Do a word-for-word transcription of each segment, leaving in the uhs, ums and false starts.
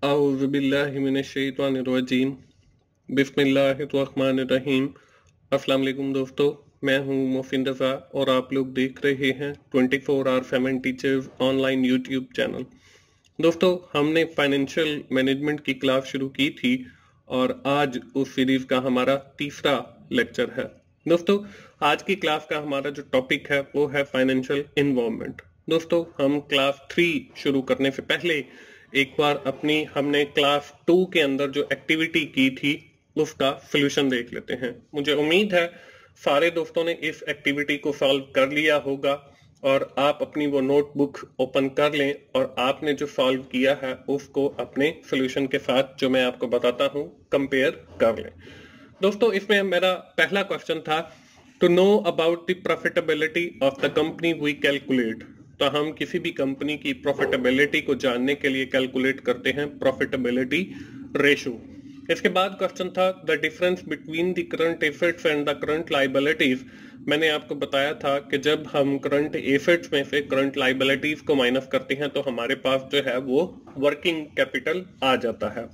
औज़ुबिल्लाहिमिनश्शैतानिर्रजीम बिस्मिल्लाहिर्रहमानिर्रहीम। अस्सलाम वालेकुम दोस्तों, मैं हूं मोहसिन रज़ा और आप लोग देख रहे हैं twenty four hour seven teachers online YouTube channel. दोस्तों, हमने फाइनेंशियल मैनेजमेंट की क्लास शुरू की थी और आज उस सीरीज का हमारा तीसरा लेक्चर है। दोस्तों, आज की क्लास का हमारा जो टॉपिक है वो है फाइनेंशियल इन्वॉल्वमेंट। दोस्तों, हम क्लास थ्री शुरू करने से पहले एक बार अपनी हमने क्लास टू के अंदर जो एक्टिविटी की थी उसका सोल्यूशन देख लेते हैं। मुझे उम्मीद है सारे दोस्तों ने इस एक्टिविटी को सॉल्व कर लिया होगा और आप अपनी वो नोटबुक ओपन कर लें और आपने जो सॉल्व किया है उसको अपने सोल्यूशन के साथ जो मैं आपको बताता हूँ कंपेयर कर लें। दोस्तों, इसमें मेरा पहला क्वेश्चन था to know about the profitability of the company we calculate. तो हम किसी भी कंपनी की प्रॉफिटेबिलिटी को जानने के लिए कैलकुलेट करते हैं प्रॉफिटेबिलिटी रेशो। इसके बाद क्वेश्चन था the difference between the current assets and the current liabilities. मैंने आपको बताया था कि जब हम करंट एसेट्स में से करंट लायबिलिटीज को माइनस करते हैं तो हमारे पास जो है वो वर्किंग कैपिटल आ जाता है।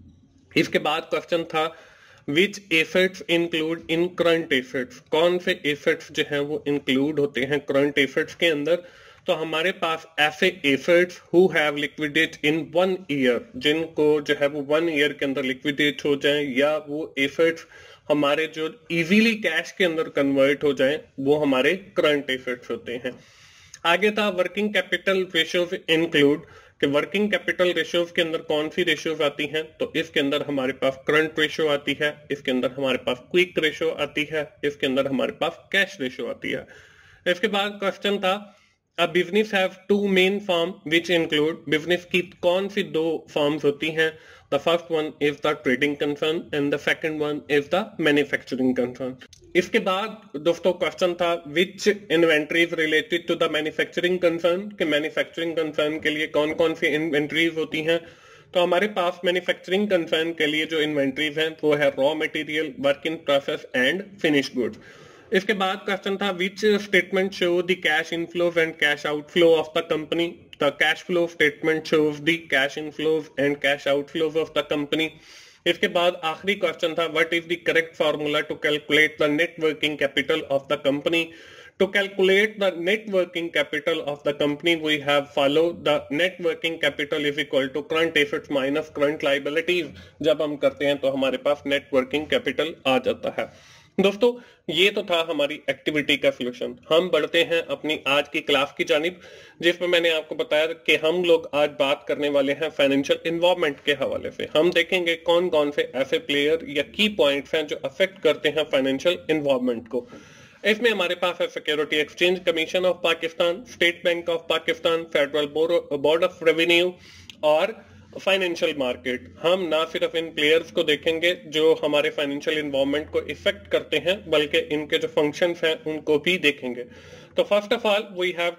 इसके बाद क्वेश्चन था which assets include in current assets. कौन से एसेट्स जो हैं वो इंक्लूड होते हैं करंट एसेट्स के अंदर। तो हमारे पास ऐसे assets who have liquidate in one year, जिनको जो है वो वन ईयर के अंदर लिक्विडेट हो जाएं, या वो एसेट्स हमारे जो इजीली कैश के अंदर कन्वर्ट हो जाएं, वो हमारे करंट एसेट्स होते हैं। आगे था वर्किंग कैपिटल रेशियोज इंक्लूड कि वर्किंग कैपिटल रेशियोज के अंदर कौन सी रेशियोज आती हैं। तो इसके अंदर हमारे पास करंट रेशियो आती है, इसके अंदर हमारे पास क्विक रेशियो आती है, इसके अंदर हमारे पास कैश रेशियो आती है। इसके बाद क्वेश्चन था A business have two main firm which include business की कौन सी दो फर्म्स होती हैं। The first one is the trading concern and the second one is the manufacturing concern। इसके बाद दोस्तों क्वेश्चन था which inventories related to the manufacturing concern कि manufacturing concern के लिए कौन कौन सी inventories होती हैं। तो हमारे पास मैन्युफैक्चरिंग कंसर्न के लिए जो इन्वेंट्रीज हैं वो है raw material, work in process and finish goods. इसके बाद क्वेश्चन था which statement show the cash inflows and cash outflow of the company. The cash flow statement shows the cash inflows and cash outflows of the company. इसके बाद आखिरी question था what is the correct formula to calculate the net working capital of the company. To calculate the net working capital of the company, we have followed the net working capital is equal to current assets minus current liabilities। जब हम करते हैं तो हमारे पास net working capital आ जाता है। दोस्तों, ये तो था हमारी एक्टिविटी का सोल्यूशन। हम बढ़ते हैं अपनी आज की क्लास की जानिब, जिसमें मैंने आपको बताया कि हम लोग आज बात करने वाले हैं फाइनेंशियल इन्वॉल्वमेंट के हवाले से। हम देखेंगे कौन कौन से ऐसे प्लेयर या की पॉइंट्स हैं जो अफेक्ट करते हैं फाइनेंशियल इन्वॉल्वमेंट को। इसमें हमारे पास है security exchange commission of Pakistan, state bank of Pakistan, federal board of revenue और फाइनेंशियल मार्केट। हम ना सिर्फ इन प्लेयर्स को देखेंगे जो हमारे फाइनेंशियल इन्वॉल्वमेंट को इफेक्ट करते हैं, बल्कि इनके जो फंक्शंस हैं उनको भी देखेंगे। तो first of all we have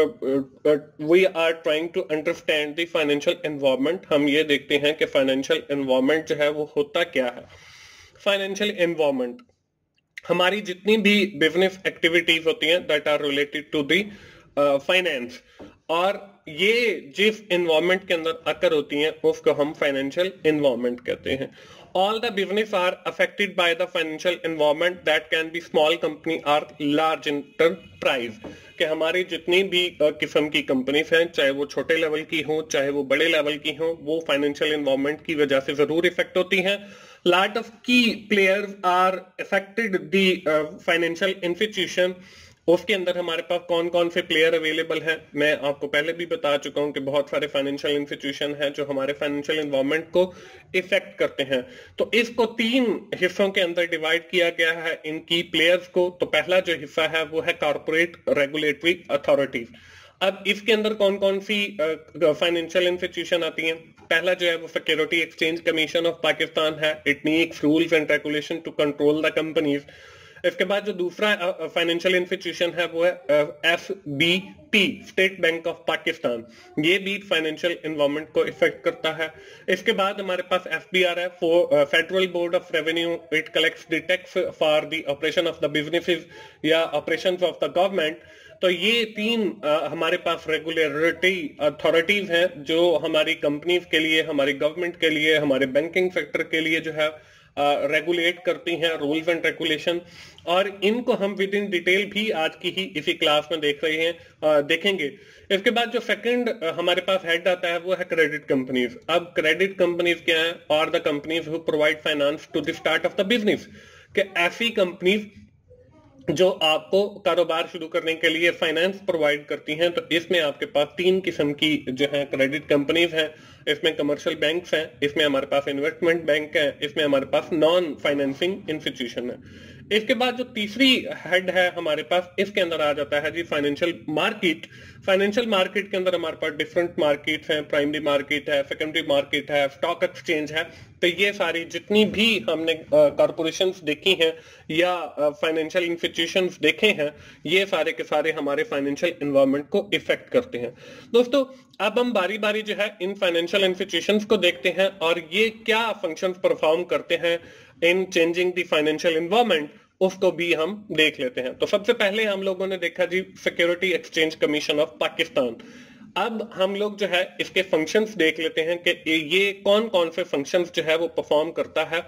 to we are trying to understand the financial involvement. हम ये देखते हैं कि फाइनेंशियल इन्वॉल्वमेंट जो है वो होता क्या है। फाइनेंशियल इन्वॉल्वमेंट हमारी जितनी भी बिजनेस एक्टिविटीज होती हैं that are related to the finance, और ये जिस इन्वॉल्वमेंट के अंदर अकर होती हैं उसको हम फाइनेंशियल इन्वॉल्वमेंट कहते हैं। All the business are affected by the financial involvement that can be small company और लार्ज इंटरप्राइज। कि हमारी जितनी भी uh, किस्म की कंपनीज हैं, चाहे वो छोटे लेवल की हो चाहे वो बड़े लेवल की हो, वो फाइनेंशियल इन्वॉल्वमेंट की वजह से जरूर इफेक्ट होती हैं। Lot of key players are affected the uh, financial institution। उसके अंदर हमारे पास कौन कौन से प्लेयर अवेलेबल हैं, मैं आपको पहले भी बता चुका हूं कि बहुत सारे फाइनेंशियल इंस्टीट्यूशन हैं जो हमारे फाइनेंशियल इन्वॉल्वमेंट को इफेक्ट करते हैं। तो इसको तीन हिस्सों के अंदर डिवाइड किया गया है इन की प्लेयर्स को। तो पहला जो हिस्सा है वो है कॉर्पोरेट रेगुलेटरी अथॉरिटीज। अब इसके अंदर कौन कौन सी फाइनेंशियल इंस्टीट्यूशन आती हैं। पहला जो है वो security exchange commission of Pakistan है। It makes rules and regulation to control the companies. इसके बाद जो दूसरा फाइनेंशियल इंस्टीट्यूशन है वो है F B P, state bank of Pakistan. ये भी फाइनेंशियल इन्वॉल्वमेंट को इफेक्ट करता है। इसके बाद हमारे पास एफ बी आर है, federal board of revenue. It collects the tax for the operation of the businesses या ऑपरेशंस ऑफ द गवर्नमेंट। तो ये तीन आ, हमारे पास रेगुलेटरी अथॉरिटीज हैं जो हमारी कंपनीज के लिए, हमारी गवर्नमेंट के लिए, हमारे बैंकिंग सेक्टर के लिए जो है रेगुलेट uh, करती हैं, रूल्स एंड रेगुलेशन। और इनको हम विद इन डिटेल भी आज की ही इसी क्लास में देख रहे हैं, uh, देखेंगे। इसके बाद जो सेकंड uh, हमारे पास हेड आता है वो है क्रेडिट कंपनीज। अब क्रेडिट कंपनीज क्या है? और the companies who provide finance to the start of the business, कि ऐसी कंपनीज जो आपको कारोबार शुरू करने के लिए फाइनेंस प्रोवाइड करती हैं। तो इसमें आपके पास तीन किस्म की जो है क्रेडिट कंपनीज हैं। इसमें कमर्शियल बैंक्स हैं, इसमें हमारे पास इन्वेस्टमेंट बैंक है, इसमें हमारे पास नॉन फाइनेंसिंग इंस्टीट्यूशन है। इसके बाद जो तीसरी हेड है हमारे पास, इसके अंदर आ जाता है जी फाइनेंशियल मार्केट। फाइनेंशियल मार्केट के अंदर हमारे पास डिफरेंट मार्केट्स हैं, प्राइमरी मार्केट है, सेकेंडरी मार्केट है, स्टॉक एक्सचेंज है। तो ये सारी जितनी भी हमने कॉर्पोरेशंस देखी हैं या फाइनेंशियल इंस्टीट्यूशंस देखे हैं, ये सारे के सारे हमारे फाइनेंशियल एनवायरनमेंट को इफेक्ट करते हैं। दोस्तों अब हम बारी बारी जो है इन फाइनेंशियल इंस्टीट्यूशंस को देखते हैं और ये क्या फंक्शंस परफॉर्म करते हैं in changing the financial environment, उसको भी हम देख लेते हैं। तो सबसे पहले हम लोगों ने देखा जी security exchange commission of Pakistan. अब हम लोग जो है इसके फंक्शंस देख लेते हैं कि ये कौन कौन से फंक्शंस जो है वो परफॉर्म करता है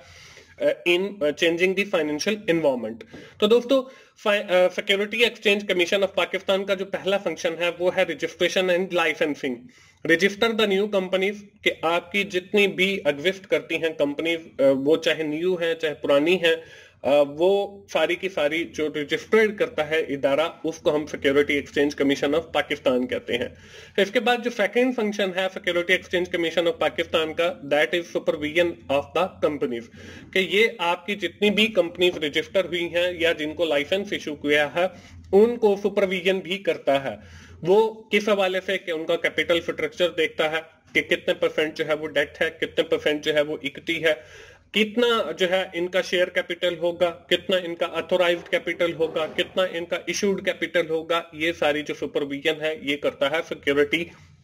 in changing the financial environment. तो दोस्तों security exchange commission of Pakistan का जो पहला फंक्शन है वो है registration and licensing. Register the new companies, कि आपकी जितनी भी एग्जिस्ट करती हैं कंपनीज, वो चाहे न्यू है चाहे पुरानी है, वो सारी की सारी जो रजिस्टर्ड करता है इदारा, उसको हम security exchange commission of Pakistan कहते हैं। इसके बाद जो सेकंड फंक्शन है security exchange commission of Pakistan का, that is supervision of the companies, कि ये आपकी जितनी भी कंपनीज रजिस्टर हुई हैं या जिनको लाइसेंस इशू किया है उनको सुपरविजन भी करता है। वो किस हवाले से कि उनका कैपिटल स्ट्रक्चर देखता है कि कितने परसेंट जो है वो डेट है, कितने परसेंट जो है वो इक्विटी है, कितना जो है इनका शेयर कैपिटल होगा, कितना इनका ऑथोराइज्ड कैपिटल होगा, कितना इनका इशूड कैपिटल होगा। ये सारी जो सुपरविजन है ये करता है security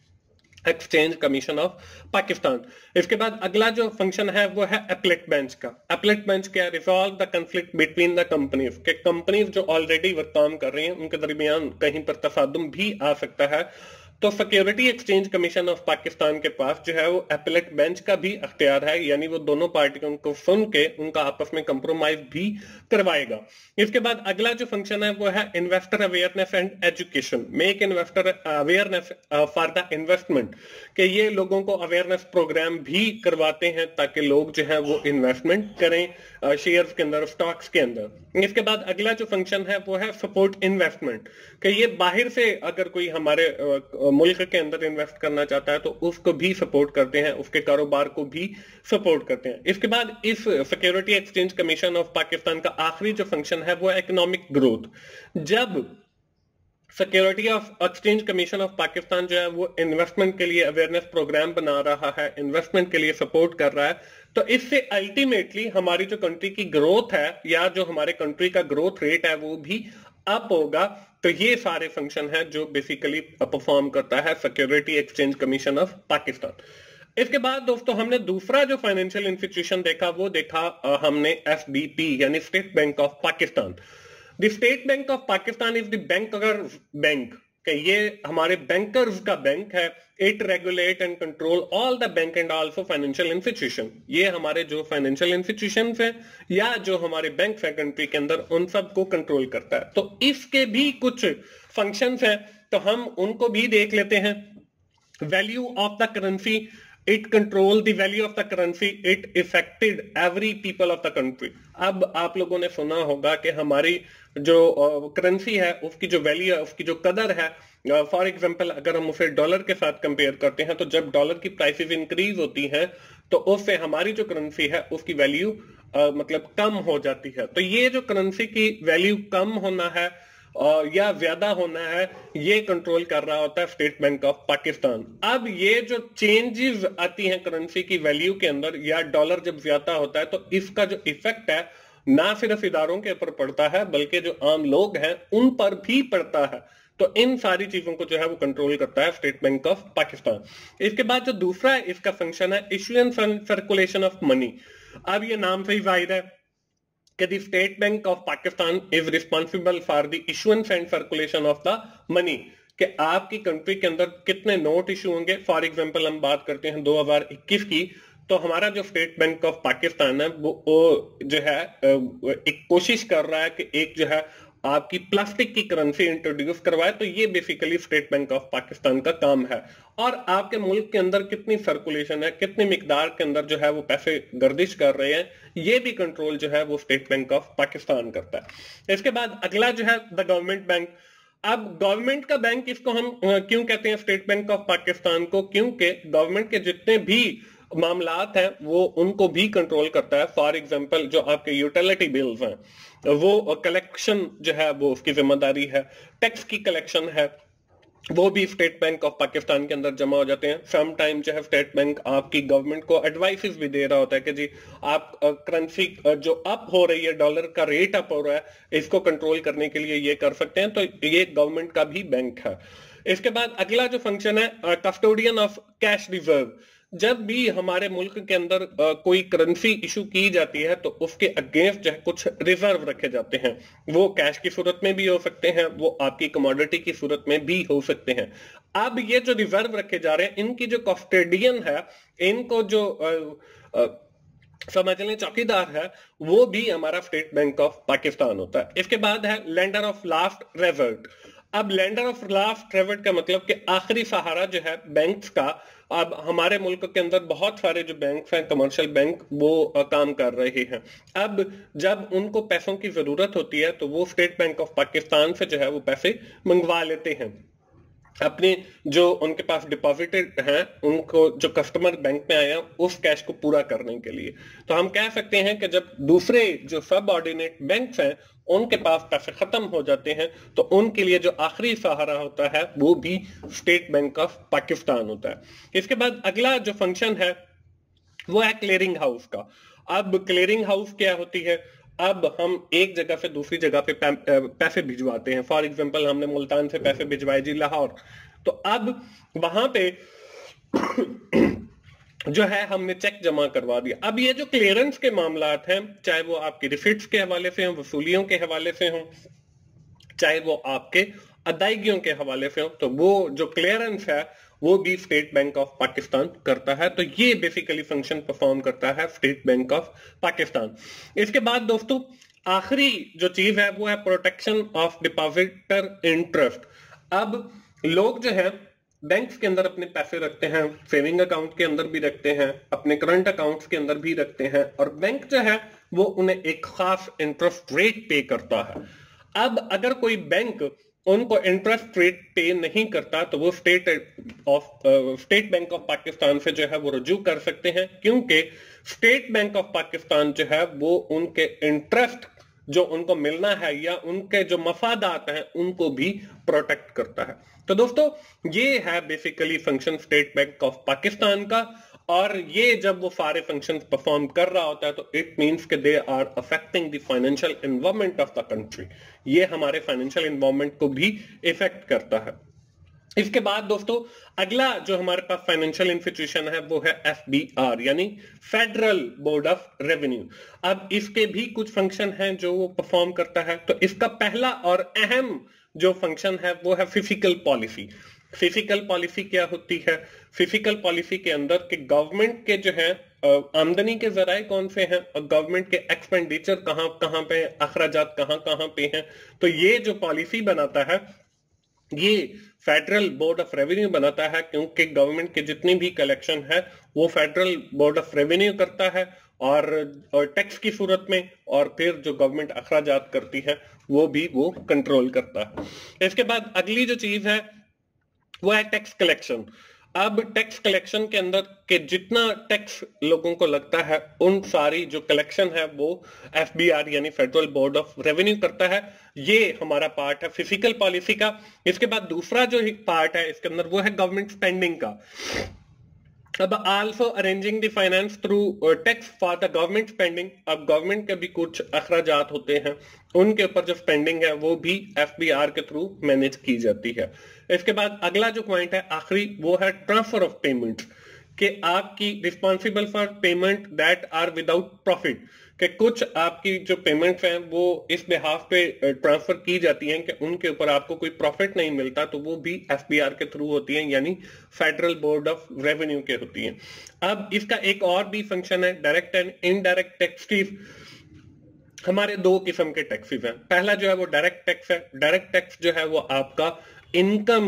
exchange commission of Pakistan. इसके बाद अगला जो फंक्शन है वो है अपीलेट बेंच का। अपीलेट बेंच क्या? Resolve the conflict between the companies, के कंपनीज जो ऑलरेडी वर्क काम कर रही हैं उनके दरमियान कहीं पर तफादुम भी आ सकता है। तो security exchange commission of Pakistan के पास जो है वो अपीलेट बेंच का भी अख्तियार है, यानी वो दोनों पार्टियों को सुन के उनका आपस में कंप्रोमाइज भी करवाएगा। इसके बाद अगला जो फंक्शन है वो है investor awareness and education. Make investor awareness for the investment, कि ये लोगों को अवेयरनेस प्रोग्राम भी करवाते हैं ताकि लोग जो है वो इन्वेस्टमेंट करें शेयर्स के अंदर, स्टॉक्स के अंदर। इसके बाद अगला जो फंक्शन है वो है सपोर्ट इन्वेस्टमेंट, कि ये बाहर से अगर कोई हमारे मुल्क के अंदर इन्वेस्ट करना चाहता है तो उसको भी सपोर्ट करते हैं, उसके कारोबार को भी सपोर्ट करते हैं। इसके बाद इस security exchange commission of Pakistan का आखिरी जो फंक्शन है वो है इकोनॉमिक ग्रोथ। जब security of exchange commission of Pakistan जो है वो इन्वेस्टमेंट के लिए अवेयरनेस प्रोग्राम बना रहा है, इन्वेस्टमेंट के लिए सपोर्ट कर रहा है, तो इससे अल्टीमेटली हमारी जो कंट्री की ग्रोथ है या जो हमारे कंट्री का ग्रोथ रेट है वो भी अप होगा। तो ये सारे फंक्शन हैं जो बेसिकली परफॉर्म करता है security exchange commission of Pakistan. इसके बाद दोस्तों हमने दूसरा जो फाइनेंशियल इंस्टीट्यूशन देखा वो देखा हमने एफ बी पी यानी state bank of Pakistan. The state bank of Pakistan is the banker bank, कि ये हमारे बैंकर्स का बैंक है। It regulate and control all the bank and also financial institution. ये हमारे जो फाइनेंशियल इंस्टीट्यूशंस हैं या जो हमारे बैंक है कंट्री के अंदर उन सब को कंट्रोल करता है। तो इसके भी कुछ फंक्शंस हैं, तो हम उनको भी देख लेते हैं। Value of the currency, it control the value of the currency, it affected every people of the country. अब आप लोगों ने सुना होगा कि हमारी जो करेंसी है उसकी जो वैल्यू है, उसकी जो कदर है, फॉर एग्जांपल अगर हम उसे डॉलर के साथ कंपेयर करते हैं तो जब डॉलर की प्राइसेस इंक्रीज होती हैं तो उससे हमारी जो करेंसी है उसकी वैल्यू मतलब कम हो जाती है। तो ये जो करेंसी की वैल्यू कम होना है और या ज्यादा होना है ये कंट्रोल कर रहा होता है स्टेट बैंक ऑफ पाकिस्तान। अब ये जो चेंजेस आती हैं करेंसी की वैल्यू के अंदर या डॉलर जब ज्यादा होता है तो इसका जो इफेक्ट है ना सिर्फ इदारों के ऊपर पड़ता है बल्कि जो आम लोग हैं उन पर भी पड़ता है। तो इन सारी चीजों को जो है वो कंट्रोल करता है स्टेट बैंक ऑफ पाकिस्तान। इसके बाद जो दूसरा इसका फंक्शन है issuance and circulation of money. अब ये नाम से ही जाहिर है कि the state bank of Pakistan is responsible for the issuance and circulation of the money, कि आपकी कंट्री के अंदर कितने नोट इशू होंगे। फॉर एग्जांपल हम बात करते हैं दो हज़ार इक्कीस की, तो हमारा जो स्टेट बैंक ऑफ पाकिस्तान है वो, वो जो है एक कोशिश कर रहा है कि एक जो है आपकी प्लास्टिक की करेंसी इंट्रोड्यूस करवाए। तो ये basically state bank of Pakistan का काम है। और आपके मुल्क के अंदर कितनी सर्कुलेशन है, कितनी मिकदार के अंदर जो है वो पैसे गर्दिश कर रहे हैं, ये भी कंट्रोल जो है वो स्टेट बैंक ऑफ पाकिस्तान करता है। इसके बाद अगला जो है द गवर्नमेंट बैंक। अब गवर्नमेंट का बैंक, इसको हम क्यों कहते हैं स्टेट बैंक ऑफ पाकिस्तान को? क्योंकि गवर्नमेंट के जितने भी मामलात हैं वो उनको भी कंट्रोल करता है। फॉर एग्जांपल जो आपके यूटिलिटी बिल्स हैं वो कलेक्शन जो है वो उसकी जिम्मेदारी है। टैक्स की कलेक्शन है वो भी स्टेट बैंक ऑफ पाकिस्तान के अंदर जमा हो जाते हैं। सम टाइम जो है स्टेट बैंक आपकी गवर्नमेंट को एडवाइसेस भी दे रहा होता है कि जी आप करेंसी जो अप हो रही है, डॉलर का रेट अप हो रहा है, इसको कंट्रोल करने के लिए ये कर सकते हैं। तो ये गवर्नमेंट का भी बैंक है। इसके बाद अगला जो फंक्शन है कस्टोडियन ऑफ कैश रिजर्व। जब भी हमारे मुल्क के अंदर आ, कोई करेंसी इशू की जाती है तो उसके अगेंस्ट जो है कुछ रिजर्व रखे जाते हैं। वो कैश की सूरत में भी हो सकते हैं, वो आपकी कमोडिटी की सूरत में भी हो सकते हैं। अब ये जो रिजर्व रखे जा रहे हैं, इनकी जो कस्टोडियन है, इनको जो आ, आ, समझ लें चौकीदार है, वो भी हमारा स्टेट बैंक ऑफ पाकिस्तान होता है। इसके बाद है लेंडर ऑफ लास्ट रेजर्ट। अब लेंडर ऑफ लास्ट रेजर्ट का मतलब कि आखिरी सहारा जो है बैंक्स का। अब हमारे मुल्क के अंदर बहुत सारे जो बैंक हैं, कमर्शियल बैंक, वो काम कर रहे हैं। अब जब उनको पैसों की जरूरत होती है तो वो स्टेट बैंक ऑफ पाकिस्तान से जो है वो पैसे मंगवा लेते हैं। अपने जो उनके पास डिपॉजिटेड हैं, उनको जो कस्टमर बैंक में आया उस कैश को पूरा करने के लिए। तो हम कह सकते हैं कि जब दूसरे जो सब ऑर्डिनेट बैंक्स हैं उनके पास पैसे खत्म हो जाते हैं तो उनके लिए जो आखिरी सहारा होता है वो भी स्टेट बैंक ऑफ पाकिस्तान होता है। इसके बाद अगला जो फंक्शन है वो है क्लियरिंग हाउस का। अब क्लियरिंग हाउस क्या होती है? अब हम एक जगह से दूसरी जगह पे पैसे भिजवाते हैं। फॉर एग्जांपल हमने मुल्तान से पैसे भिजवाए जी लाहौर, तो अब वहां पे जो है हमने चेक जमा करवा दिया। अब ये जो क्लियरेंस के मामलात हैं, चाहे वो आपकी रिसिप्ट्स के हवाले से हों, वसूलियों के हवाले से हों, चाहे वो आपके अदायगियों के हवाले से हो, तो वो जो क्लियरेंस है वो भी स्टेट बैंक ऑफ पाकिस्तान करता है। तो ये बेसिकली फंक्शन परफॉर्म करता है स्टेट बैंक ऑफ पाकिस्तान। इसके बाद दोस्तों आखिरी जो चीज है वो है प्रोटेक्शन ऑफ डिपॉजिटर इंटरेस्ट। अब लोग जो है बैंक्स के अंदर अपने पैसे रखते हैं, सेविंग अकाउंट के अंदर भी रखते हैं, अपने करंट अकाउंट्स के अंदर भी रखते हैं, और बैंक जो है वो उन्हें एक खास इंटरेस्ट रेट पे करता है। अब अगर कोई बैंक उनको इंटरेस्ट रेट पे नहीं करता तो वो state of state bank of Pakistan से जो है वो रुजू कर सकते हैं, क्योंकि स्टेट बैंक ऑफ पाकिस्तान जो है वो उनके इंटरेस्ट जो उनको मिलना है या उनके जो मफादात हैं उनको भी प्रोटेक्ट करता है। तो दोस्तों ये है basically function state bank of Pakistan का, और ये जब वो सारे फंक्शंस परफॉर्म कर रहा होता है तो इट मींस कि they are affecting the financial environment of the country. ये हमारे फाइनेंशियल एनवायरनमेंट को भी इफेक्ट करता है। इसके बाद दोस्तों अगला जो हमारे पास फाइनेंशियल इंस्टीट्यूशन है वो है एफ बी आर, यानी फेडरल बोर्ड ऑफ रेवेन्यू। अब इसके भी कुछ फंक्शन हैं जो वो परफॉर्म करता है। तो इसका पहला और अहम जो फंक्शन है वो है फिजिकल पॉलिसी। फिजिकल पॉलिसी क्या होती है? फिजिकल पॉलिसी के अंदर के गवर्नमेंट के जो है आमदनी के जराए कौन से हैं और गवर्नमेंट के एक्सपेंडिचर कहां कहां पे, अखराजात कहां कहां पे हैं, तो ये जो पॉलिसी बनाता है ये फेडरल बोर्ड ऑफ रेवेन्यू बनाता है, क्योंकि गवर्नमेंट के जितनी भी कलेक्शन है वो फेडरल बोर्ड ऑफ रेवेन्यू करता है और, और टैक्स की सूरत में, और फिर जो गवर्नमेंट अखराजात करती है वो भी वो कंट्रोल करता है। इसके बाद अगली जो चीज है वो है टैक्स कलेक्शन। अब टैक्स कलेक्शन के अंदर के जितना टैक्स लोगों को लगता है उन सारी जो कलेक्शन है वो एफ बी आर यानी फेडरल बोर्ड ऑफ रेवेन्यू करता है। ये हमारा पार्ट है फिजिकल पॉलिसी का। इसके बाद दूसरा जो पार्ट है इसके अंदर वो है गवर्नमेंट स्पेंडिंग का। अब also arranging the finance through tax for the government spending. अब गवर्नमेंट के भी कुछ अखराजात होते हैं, उनके ऊपर जो स्पेंडिंग है वो भी एफ बी आर के थ्रू मैनेज की जाती है। इसके बाद अगला जो पॉइंट है आखिरी वो है ट्रांसफर ऑफ पेमेंट, कि आपकी responsible for payment that are without profit, कि कुछ आपकी जो पेमेंट्स हैं वो इस बिहाफ पे ट्रांसफर की जाती हैं कि उनके ऊपर आपको कोई प्रॉफिट नहीं मिलता, तो वो भी एफबीआर के थ्रू होती हैं, यानी फेडरल बोर्ड ऑफ रेवेन्यू के होती हैं। अब इसका एक और भी फंक्शन है, डायरेक्ट एंड इनडायरेक्ट टैक्स की। हमारे दो किस्म के टैक्सेस हैं। पहला जो है वो डायरेक्ट टैक्स है। डायरेक्ट टैक्स जो है वो आपका इनकम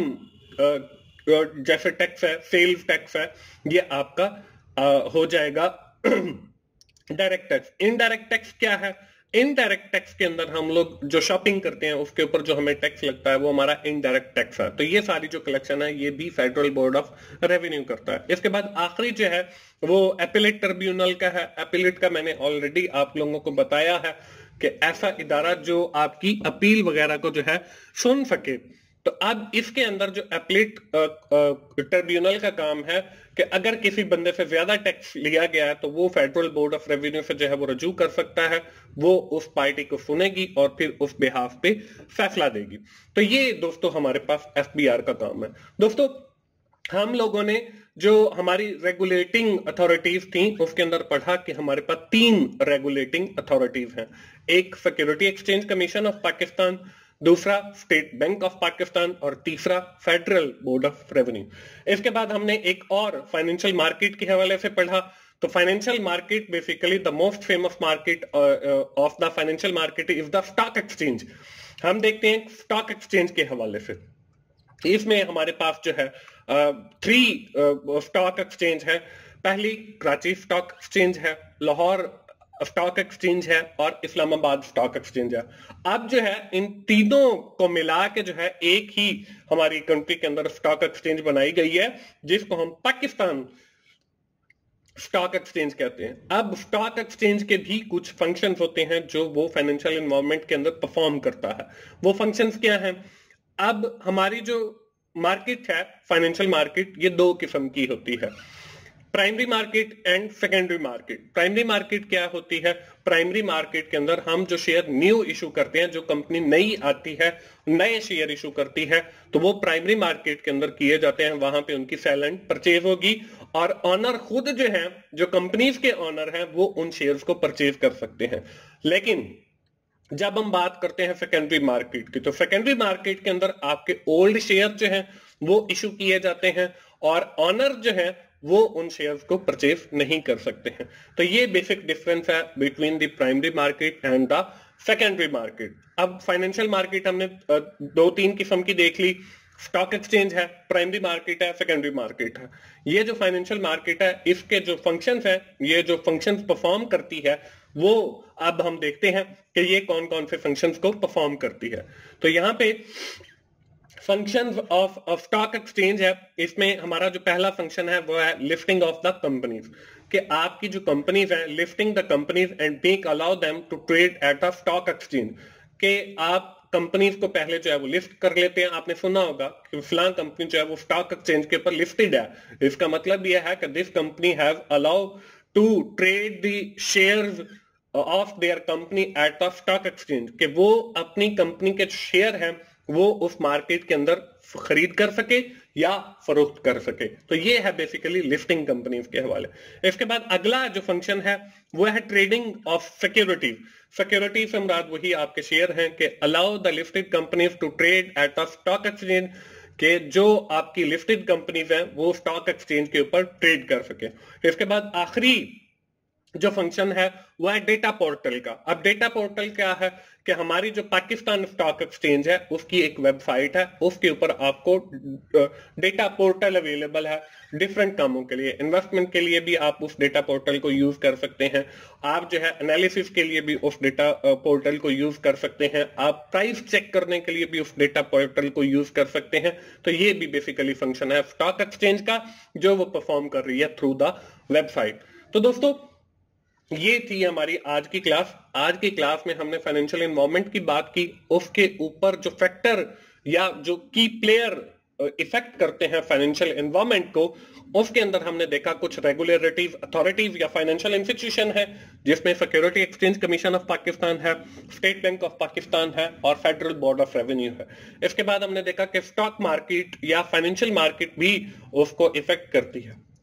जैसे टैक्स है, सेल्स टैक्स है, ये आपका आ, हो जाएगा डायरेक्ट टैक्स। इनडायरेक्ट टैक्स क्या है? इनडायरेक्ट टैक्स के अंदर हम लोग जो शॉपिंग करते हैं उसके ऊपर जो हमें टैक्स लगता है वो हमारा इनडायरेक्ट टैक्स है। तो ये सारी जो कलेक्शन है ये भी फेडरल बोर्ड ऑफ रेवेन्यू करता है। इसके बाद आखिरी जो है वो एपिलेट ट्रिब्यूनल का है। एपिलेट का मैंने ऑलरेडी आप लोगों को बताया है कि ऐसा इदारा जो आपकी अपील वगैरह को जो है सुन सके। तो अब इसके अंदर जो एपिलेट ट्रिब्यूनल का काम है कि अगर किसी बंदे से ज्यादा टैक्स लिया गया है तो वो फेडरल बोर्ड ऑफ रेवेन्यू से जो है वो रजू कर सकता है, वो उस पार्टी को सुनेगी और फिर उस बिहाफ पे फैसला देगी। तो ये दोस्तों हमारे पास एफबीआर का काम है। दोस्तों हम लोगों ने जो हमारी रेगुलेटिंग अथॉरिटीज थी उसके अंदर पढ़ा कि हमारे पास तीन रेगुलेटिंग अथॉरिटीज हैं। एक security exchange commission of Pakistan, दूसरा स्टेट बैंक ऑफ पाकिस्तान और तीसरा फेडरल बोर्ड ऑफ रेवेन्यू। इसके बाद हमने एक और फाइनेंशियल मार्केट के हवाले से पढ़ा। तो financial market basically the most famous market of the financial market is the stock exchange. हम देखते हैं स्टॉक एक्सचेंज के हवाले से। इसमें हमारे पास जो है थ्री स्टॉक एक्सचेंज है। पहली कराची स्टॉक एक्सचेंज है, लाहौर स्टॉक एक्सचेंज है और इस्लामाबाद स्टॉक एक्सचेंज है। अब जो है इन तीनों को मिला के जो है एक ही हमारी कंट्री के अंदर स्टॉक एक्सचेंज बनाई गई है जिसको हम पाकिस्तान स्टॉक एक्सचेंज कहते हैं। अब स्टॉक एक्सचेंज के भी कुछ फंक्शंस होते हैं जो वो फाइनेंशियल एनवायरनमेंट के अंदर परफॉर्म करता है। वो फंक्शंस क्या हैं? अब हमारी जो मार्केट है फाइनेंशियल मार्केट, ये दो किस्म की होती है, primary market and secondary market. Primary market क्या होती है? प्राइमरी मार्केट के अंदर हम जो शेयर न्यू इशू करते हैं, जो कंपनी नई आती है, नए शेयर इशू करती है, तो वो प्राइमरी मार्केट के अंदर किए जाते हैं। वहां पे उनकी सेल एंड परचेज होगी और ऑनर खुद जो है, जो कंपनीज के ऑनर हैं, वो उन शेयर्स को परचेज कर सकते हैं। लेकिन जब हम बात करते हैं सेकेंडरी मार्केट की, तो सेकेंडरी मार्केट के अंदर आपके ओल्ड शेयर जो हैं वो इशू किए जाते हैं और ऑनर जो है वो उन शेयर्स को परचेज नहीं कर सकते हैं। तो ये बेसिक डिफरेंस है between the primary market and the secondary market. अब फाइनेंशियल मार्केट हमने दो तीन किस्म की देख ली। स्टॉक एक्सचेंज है, प्राइमरी मार्केट है, सेकेंडरी मार्केट है। ये जो फाइनेंशियल मार्केट है इसके जो फंक्शंस है, ये जो फंक्शंस परफॉर्म करती है, वो अब हम देखते हैं कि ये कौन कौन से फंक्शंस को परफॉर्म करती है। तो यहाँ पे फंक्शंस ऑफ स्टॉक एक्सचेंज है। इसमें हमारा जो पहला फंक्शन है वो है लिस्टिंग ऑफ द कंपनीज, कि आपकी जो कंपनीज हैं, listing the companies and make allow them to trade at the stock exchange, कि आप कंपनीज को पहले जो है वो लिस्ट कर लेते हैं। आपने सुना होगा कि फलां कंपनी जो है वो स्टॉक एक्सचेंज के ऊपर लिस्टेड है। इसका मतलब यह है कि this company have allow to trade the shares of their company at the stock exchange, कि वो अपनी कंपनी के शेयर हैं वो उस मार्केट के अंदर खरीद कर सके या फरोख्त कर सके। तो ये है बेसिकली लिस्टिंग कंपनीज के हवाले। इसके बाद अगला जो फंक्शन है वो है ट्रेडिंग ऑफ सिक्योरिटीज। सिक्योरिटी से मुराद वही आपके शेयर हैं कि allow the listed companies to trade at the stock exchange, के जो आपकी लिस्टेड कंपनीज हैं वो स्टॉक एक्सचेंज के ऊपर ट्रेड कर सके। इसके बाद आखिरी जो फंक्शन है वो है डेटा पोर्टल का। अब डेटा पोर्टल क्या है कि हमारी जो पाकिस्तान स्टॉक एक्सचेंज है उसकी एक वेबसाइट है, उसके ऊपर आपको डेटा पोर्टल अवेलेबल है डिफरेंट कामों के लिए। इन्वेस्टमेंट के लिए भी आप उस डेटा पोर्टल को यूज कर सकते हैं, आप जो है एनालिसिस के लिए भी उस डेटा पोर्टल को यूज कर सकते हैं, आप प्राइस चेक करने के लिए भी उस डेटा पोर्टल को यूज कर सकते हैं। तो ये भी बेसिकली फंक्शन है स्टॉक एक्सचेंज का जो वो परफॉर्म कर रही है थ्रू द वेबसाइट। तो दोस्तों ये थी हमारी आज की क्लास। आज की क्लास में हमने फाइनेंशियल एनवायरनमेंट की बात की, उसके ऊपर जो फैक्टर या जो की प्लेयर इफेक्ट करते हैं फाइनेंशियल एनवायरनमेंट को, उसके अंदर हमने देखा कुछ रेगुलेटरीज अथॉरिटीज या फाइनेंशियल इंस्टीट्यूशन है जिसमें security exchange commission of Pakistan है, स्टेट बैंक ऑफ पाकिस्तान है और फेडरल बोर्ड ऑफ रेवेन्यू है। इसके बाद हमने देखा कि स्टॉक मार्केट या फाइनेंशियल मार्केट भी उसको इफेक्ट करती है।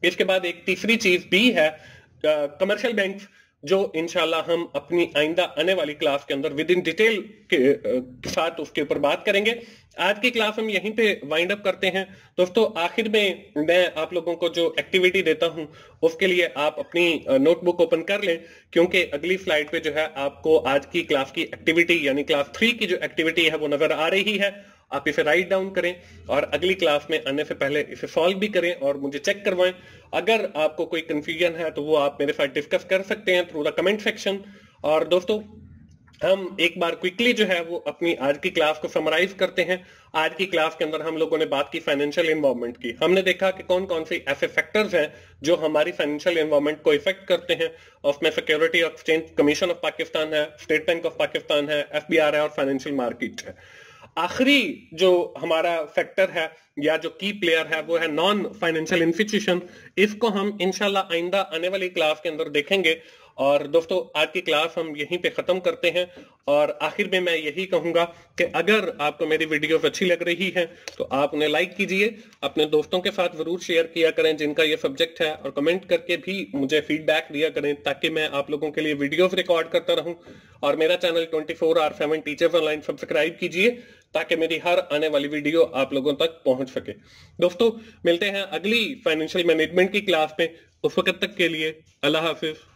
इसके बाद एक तीसरी चीज भी है कमर्शियल बैंक, जो इंशाल्लाह हम अपनी आइंदा आने वाली क्लास के अंदर विद इन डिटेल के साथ उसके ऊपर बात करेंगे। आज की क्लास हम यहीं पे वाइंड अप करते हैं। दोस्तों आखिर में मैं आप लोगों को जो एक्टिविटी देता हूं उसके लिए आप अपनी नोटबुक ओपन कर लें, क्योंकि अगली स्लाइड पे जो है आपको आज की क्लास की एक्टिविटी यानी क्लास थ्री की जो एक्टिविटी है वो नजर आ रही है। आप इसे राइट डाउन करें और अगली क्लास में आने से पहले इसे सॉल्व भी करें और मुझे चेक करवाएं। अगर आपको कोई कंफ्यूजन है तो वो आप मेरे साथ डिस्कस कर सकते हैं थ्रू द कमेंट सेक्शन। और दोस्तों हम एक बार क्विकली जो है वो अपनी आज की क्लास को समराइज करते हैं। आज की क्लास के अंदर हम लोगों ने बात की फाइनेंशियल एनवायरनमेंट की। हमने देखा कि कौन कौन से ऐसे फैक्टर्स हैं जो हमारी फाइनेंशियल एनवायरनमेंट को इफेक्ट करते हैं। उसमें security exchange commission of Pakistan है, स्टेट बैंक ऑफ पाकिस्तान है, एफबीआर है और फाइनेंशियल मार्केट है। आखिरी जो हमारा फैक्टर है या जो की प्लेयर है वो है नॉन फाइनेंशियल इंस्टीट्यूशन। इसको हम इंशाल्लाह आइंदा आने वाली क्लास के अंदर देखेंगे। और दोस्तों आज की क्लास हम यहीं पे खत्म करते हैं और आखिर में मैं यही कहूंगा कि अगर आपको मेरी वीडियोस अच्छी लग रही है तो आप उन्हें लाइक कीजिए, अपने दोस्तों के साथ जरूर शेयर किया करें जिनका ये सब्जेक्ट है, और कमेंट करके भी मुझे फीडबैक दिया करें ताकि मैं आप लोगों के लिए वीडियोस रिकॉर्ड करता रहूं। और मेरा channel twenty four hour seven teachers online subscribe कीजिए ताकि मेरी हर आने वाली वीडियो आप लोगों तक पहुंच सके। दोस्तों मिलते हैं अगली फाइनेंशियल मैनेजमेंट की क्लास में। उस वक्त तक के लिए अल्लाह हाफिज।